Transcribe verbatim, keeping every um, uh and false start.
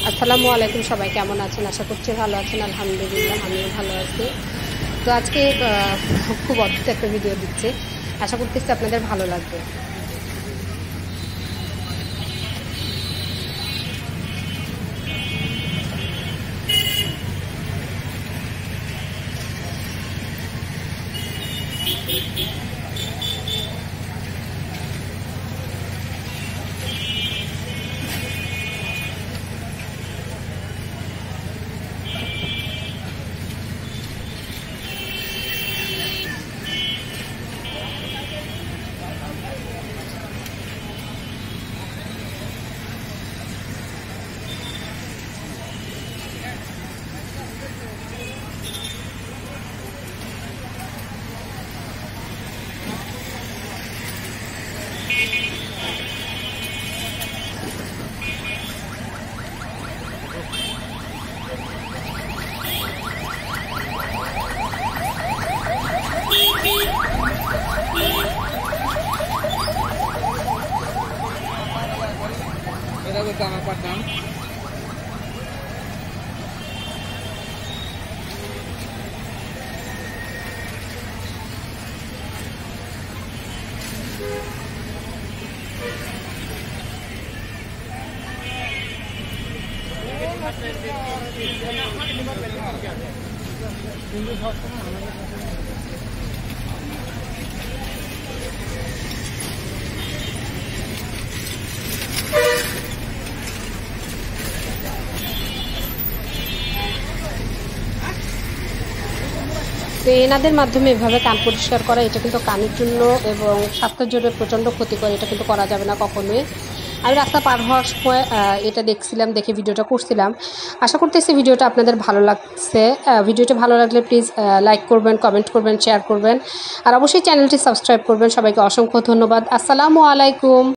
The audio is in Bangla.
আসসালামু আলাইকুম, সবাই কেমন আছেন? আশা করছি ভালো আছেন। আলহামদুলিল্লাহ আমিও ভালো আছি। তো আজকে খুব অদ্ভুত একটা ভিডিও দিচ্ছে, আশা করতেছি আপনাদের ভালো লাগবে। এটা করতে আমার পাঠান কিন্তু সবসময় আমাদের তো এনাদের মাধ্যমে এভাবে কান পরিষ্কার করা, এটা কিন্তু কানের জন্য এবং স্বাস্থ্যের জন্য প্রচণ্ড ক্ষতিকর। এটা কিন্তু করা যাবে না কখনোই। আমি রাস্তা পার হওয়ার সময় এটা দেখছিলাম, দেখে ভিডিওটা করছিলাম। আশা করতেছি ভিডিওটা আপনাদের ভালো লাগছে। ভিডিওটা ভালো লাগলে প্লিজ লাইক করবেন, কমেন্ট করবেন, শেয়ার করবেন, আর অবশ্যই চ্যানেলটি সাবস্ক্রাইব করবেন। সবাইকে অসংখ্য ধন্যবাদ। আসসালামু আলাইকুম।